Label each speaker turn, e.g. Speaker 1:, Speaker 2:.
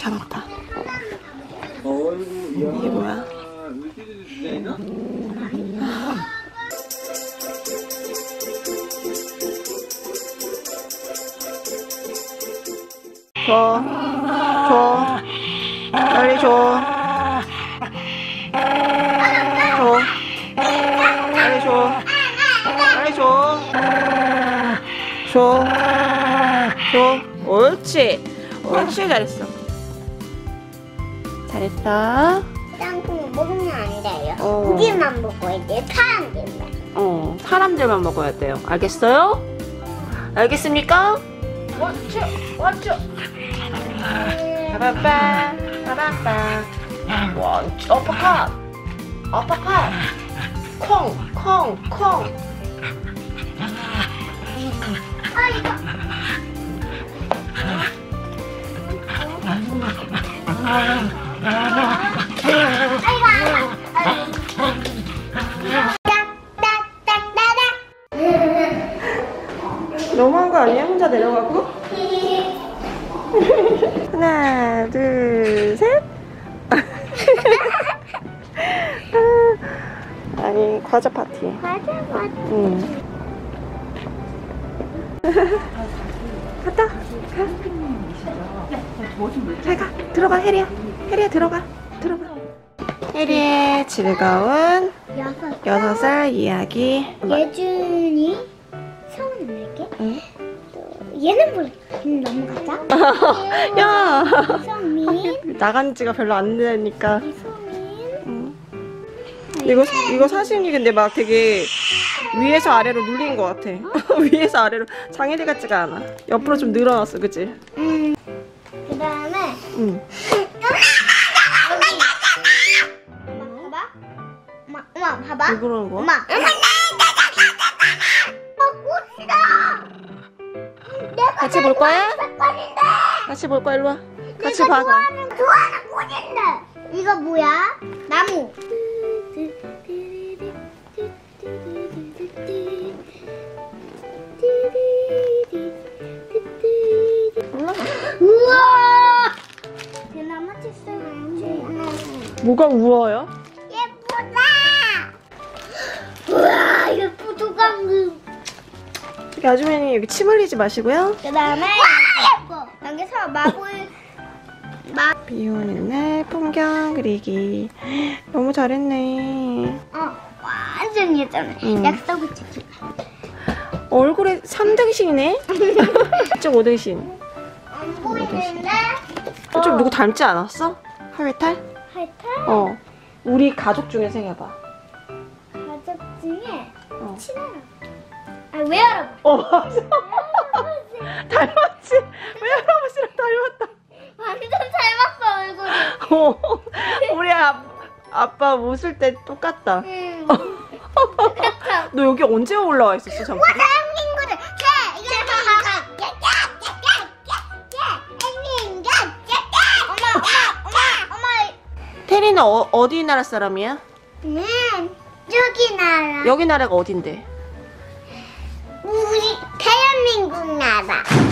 Speaker 1: 켜놨다. 이게 뭐야? 줘. 빨리 줘. 빨리 줘. 빨리 줘. 줘. 옳지. 잘했어. 잘했어.
Speaker 2: 땅콩 먹으면 안 돼요. 고기만 먹어야 돼요. 사람들만.
Speaker 1: 사람들만 먹어야 돼요. 알겠어요? 알겠습니까? 왔죠. 빠바빠. 와, 어퍼컷. 콩. 너무한 거 아니야? 혼자 내려가고? 하나, 둘, 셋. 아니, 과자 파티. 응. 갔다. 잘 가. 들어가, 혜리야. 들어가. 혜리의 즐거운 6살 이야기.
Speaker 2: 예준이 성은 알게?
Speaker 1: 응?
Speaker 2: 얘는 넘어가자.
Speaker 1: 야!
Speaker 2: 이성민.
Speaker 1: 나간 지가 별로 안 되니까.
Speaker 2: 이성민.
Speaker 1: 이거 사진이 근데 막 되게 위에서 아래로 눌린 것 같아. 위에서 아래로 장애리 같지가 않아. 옆으로 좀 늘어났어, 그치?
Speaker 2: 그 다음에 엄마 봐봐.
Speaker 1: 왜 그러는 거야?
Speaker 2: 엄마.
Speaker 1: 같이 볼 거야? 같이 볼 거야? 일로 와. 같이 봐.
Speaker 2: 좋아하는 꽃인데. 이거 뭐야? 나무. 우와! 대나무 쳤어야지.
Speaker 1: 뭐가 우워요?
Speaker 2: 예쁘다. 우와, 예쁘다.
Speaker 1: 저기 아주머니 여기 침 흘리지 마시고요.
Speaker 2: 그 다음에 여기서
Speaker 1: 비 오는 날 풍경 그리기. 너무 잘했네.
Speaker 2: 완전 예전에 약속을 지키고.
Speaker 1: 얼굴에 3등신이네? 이쪽 5등신.
Speaker 2: 안 보이는데?
Speaker 1: 좀 누구 닮지 않았어? 하회탈?
Speaker 2: 하이탈?
Speaker 1: 우리 가족 중에 생겨봐.
Speaker 2: 가족 중에 친할아버지. 외할아버지.
Speaker 1: 맞아. 닮았지? 외할아버지랑 닮았다.
Speaker 2: 완전 닮았어, 얼굴이.
Speaker 1: 우리 아빠 웃을 때 똑같다.
Speaker 2: 똑같아.
Speaker 1: 너 여기 언제 올라와 있었어, 잠깐?
Speaker 2: 친구들. 엄마.
Speaker 1: 테리는 어디 나라 사람이야?
Speaker 2: 여기 나라.
Speaker 1: 여기 나라가 어딘데?
Speaker 2: 우리 대한민국 나라.